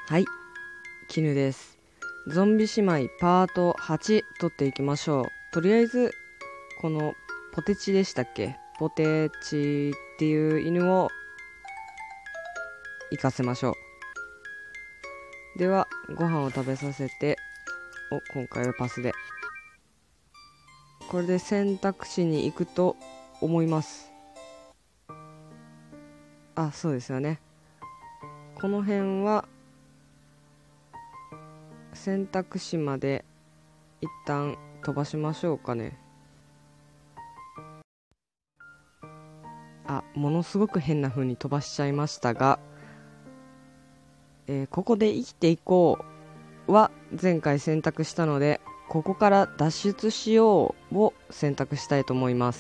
はい、絹です。ゾンビ姉妹パート8撮っていきましょう。とりあえずこのポテチでしたっけ、ポテチっていう犬を行かせましょう。ではご飯を食べさせて、今回はパスで、これで選択肢に行くと思います。そうですよね。この辺は選択肢まで一旦飛ばしましょうかね。ものすごく変な風に飛ばしちゃいましたが、ここで生きていこうは前回選択したので、ここから脱出しようを選択したいと思います。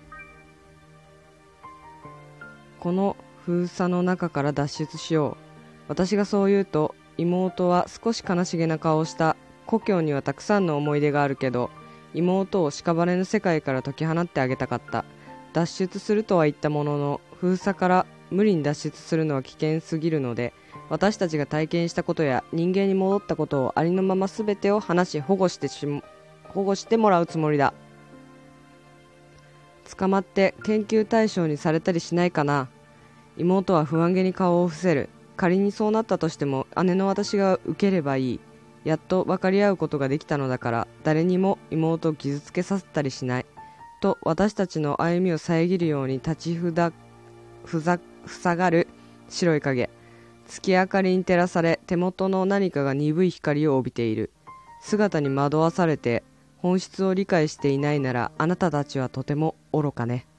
この封鎖の中から脱出しよう。私がそう言うと、妹は少し悲しげな顔をした。故郷にはたくさんの思い出があるけど、妹を屍の世界から解き放ってあげたかった。脱出するとは言ったものの、封鎖から無理に脱出するのは危険すぎるので、私たちが体験したことや人間に戻ったことをありのまま全てを話し保護してもらうつもりだ。捕まって研究対象にされたりしないかな。妹は不安げに顔を伏せる。仮にそうなったとしても姉の私が受ければいい。やっと分かり合うことができたのだから、誰にも妹を傷つけさせたりしないと、私たちの歩みを遮るように立ち塞がる白い影。月明かりに照らされ、手元の何かが鈍い光を帯びている。姿に惑わされて本質を理解していないなら、あなたたちはとても愚かね。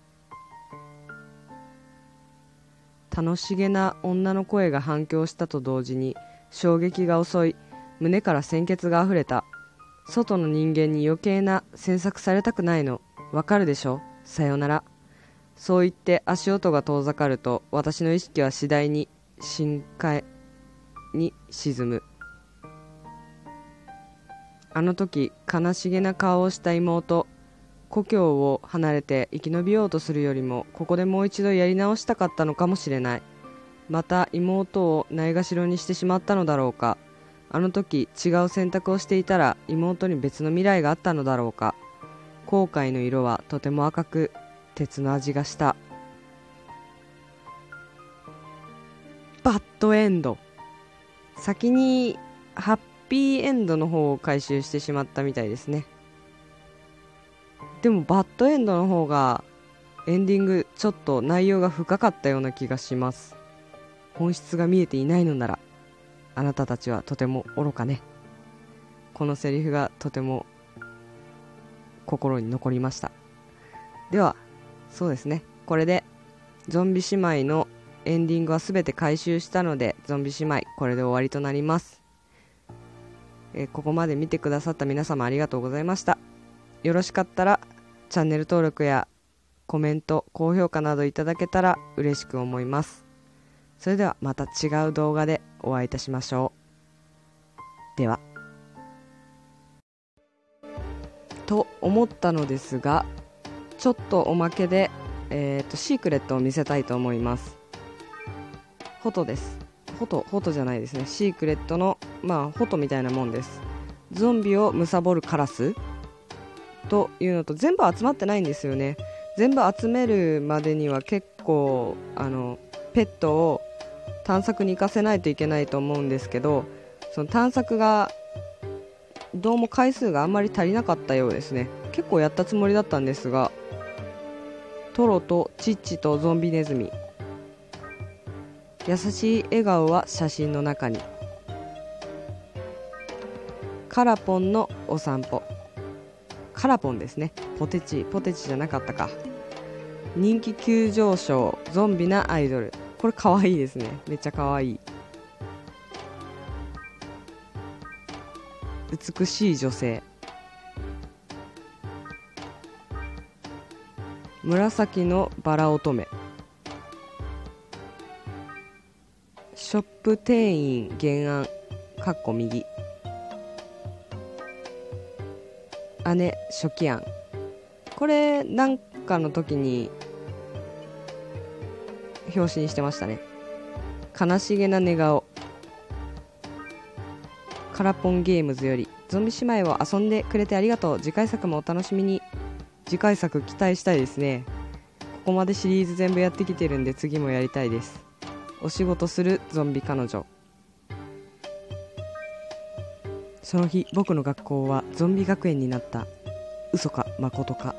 楽しげな女の声が反響したと同時に、衝撃が襲い、胸から鮮血があふれた。外の人間に余計な詮索されたくないの。わかるでしょ。さよなら。そう言って足音が遠ざかると、私の意識は次第に深海に沈む。あの時悲しげな顔をした妹、故郷を離れて生き延びようとするよりも、ここでもう一度やり直したかったのかもしれない。また妹をないがしろにしてしまったのだろうか。あの時違う選択をしていたら、妹に別の未来があったのだろうか。後悔の色はとても赤く、鉄の味がした。バッドエンド。先にハッピーエンドの方を回収してしまったみたいですね。でもバッドエンドの方がエンディングちょっと内容が深かったような気がします。本質が見えていないのなら、あなたたちはとても愚かね。このセリフがとても心に残りました。ではそうですね、これでゾンビ姉妹のエンディングは全て回収したので、ゾンビ姉妹これで終わりとなります。ここまで見てくださった皆様ありがとうございました。よろしかったらチャンネル登録やコメント、高評価などいただけたら嬉しく思います。それではまた違う動画でお会いいたしましょう。では。と思ったのですが、ちょっとおまけで、シークレットを見せたいと思います。フォトです。フォトじゃないですね。シークレットのフォトみたいなもんです。ゾンビを貪るカラスというのと、全部集まってないんですよね。全部集めるまでには結構ペットを探索に行かせないといけないと思うんですけど、その探索がどうも回数があんまり足りなかったようですね。結構やったつもりだったんですが、トロとチッチとゾンビネズミ、優しい笑顔は写真の中に、カラポンのお散歩、カラポンですね。ポテチじゃなかったか。人気急上昇、ゾンビなアイドル。これかわいいですね。めっちゃかわいい。美しい女性、紫のバラ乙女、ショップ店員原案かっこ右、姉初期案。これなんかの時に表紙にしてましたね。悲しげな寝顔、 カラポンゲームズより、ゾンビ姉妹を遊んでくれてありがとう。次回作もお楽しみに。次回作期待したいですね。ここまでシリーズ全部やってきてるんで次もやりたいです。お仕事するゾンビ彼女。その日僕の学校はゾンビ学園になった。嘘か誠か。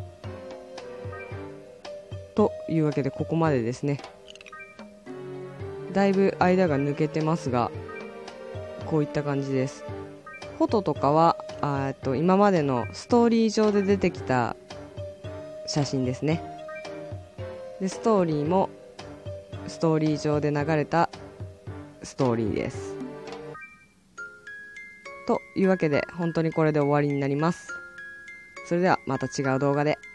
というわけでここまでですね。だいぶ間が抜けてますが、こういった感じです。フォトとかは今までのストーリー上で出てきた写真ですね。でストーリーもストーリー上で流れたストーリーです。というわけで本当にこれで終わりになります。それではまた違う動画で。